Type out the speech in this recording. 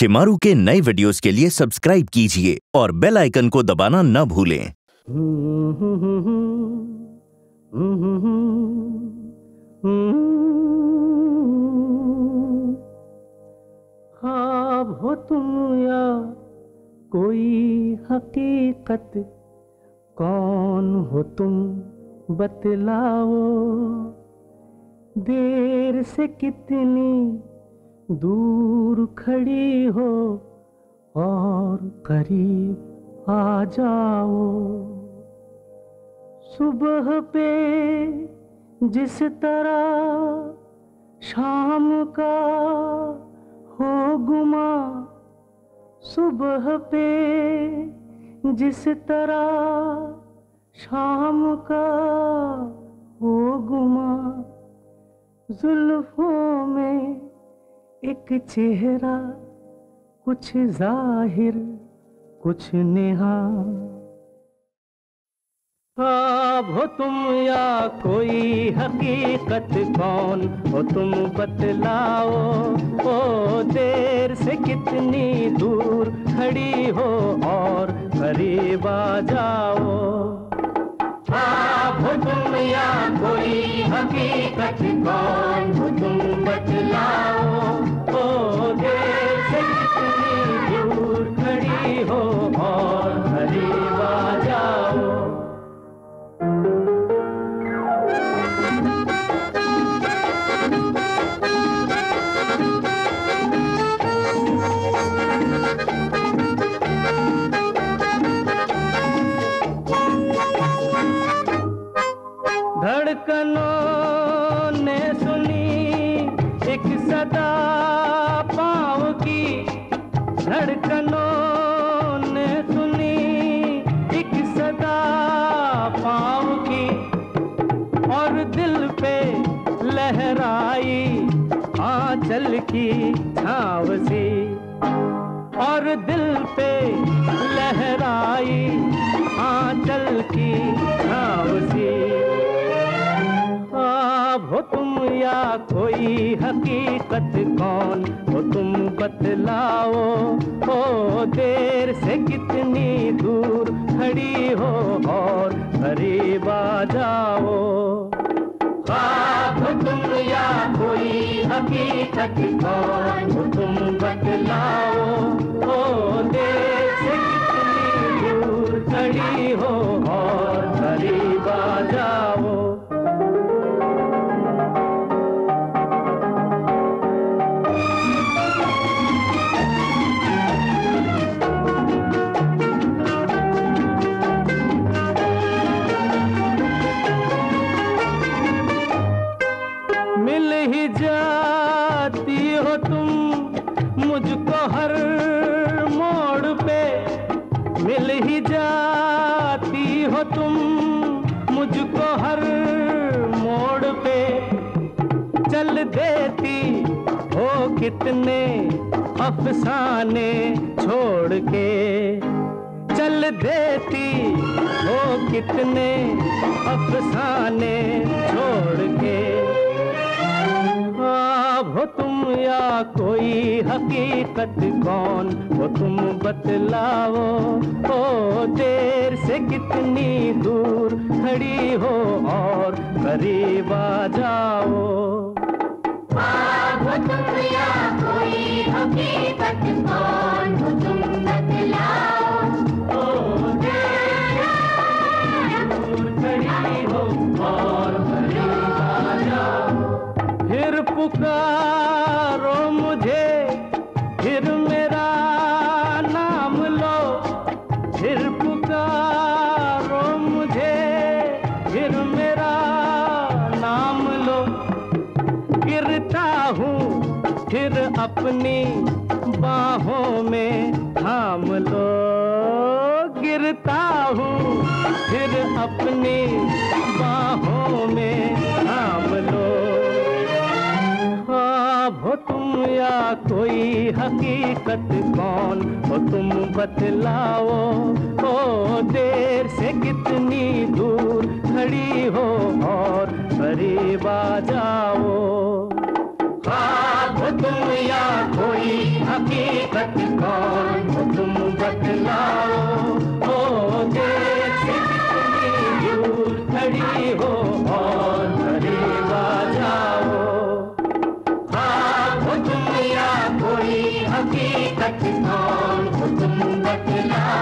शिमारू के नए वीडियोस के लिए सब्सक्राइब कीजिए और बेल आइकन को दबाना न भूलें। ख्वाब हो तुम या कोई हकीकत, कौन हो तुम बतलाओ। देर से कितनी दूर खड़ी हो और करीब आ जाओ। सुबह पे जिस तरह शाम का हो गुमा, सुबह पे जिस तरह शाम का हो गुमा, जुल्फों में एक चेहरा, कुछ जाहिर कुछ नेहा। ख्वाब हो तुम या कोई हकीकत, कौन हो तुम बतलाओ। ओ देर से कितनी दूर खड़ी हो और करीब आ जाओ। ख्वाब हो तुम या कोई हकीकत, कौन हो तुम बतलाओ। ओ देर से कितनी दूर खड़ी हो और करीब आ जाओ। धड़कनों ने सुनी एक सदा पाँव की, धड़कनों ने सुनी एक सदा पाँव की, और दिल पे लहराई आंचल की छाँव सी, और दिल पे लहराई आंचल की छाँव सी। हो तुम या कोई हकीकत, कौन हो तुम बतलाओ। ओ देर से कितनी दूर खड़ी हो और करीब आ जाओ। ख्वाब हो तुम या कोई हकीकत, कौन हो तुम बतलाओ। ओ देर से कितनी दूर खड़ी हो और करीब आ जाओ। मिल ही जाती हो तुम मुझको हर मोड़ पे, मिल ही जाती हो तुम मुझको हर मोड़ पे। चल देती हो कितने अफसाने छोड़ के, चल देती हो कितने अफसाने छोड़ के। हो तुम या कोई हकीकत, कौन हो तुम बतलाओ। ओ देर से कितनी दूर खड़ी हो और करीब आ जाओ। हो तुम या कोई हकीकत, कौन हो तुम बतलाओ। ओ देर से दूर खड़ी हो और करीब आ जाओ। फिर पुकारो मुझे, फिर मेरा नाम लो, फिर पुकारो मुझे, फिर मेरा नाम लो। गिरता हूँ फिर अपनी बाहों में थाम लो, गिरता हूँ फिर अपनी बाहों में थाम लो। हो तुम या कोई हकीकत, कौन हो तुम बतलाओ। ओ देर से कितनी दूर खड़ी हो और करीब आ जाओ। ख्वाब हो तुम या कोई हकीकत कौन हो तुम बतलाओ। ओ देश से कितनी दूर खड़ी हो और करीब आ जाओ। हो तुम या कोई हकीकत कौन हो तुम बतलाओ।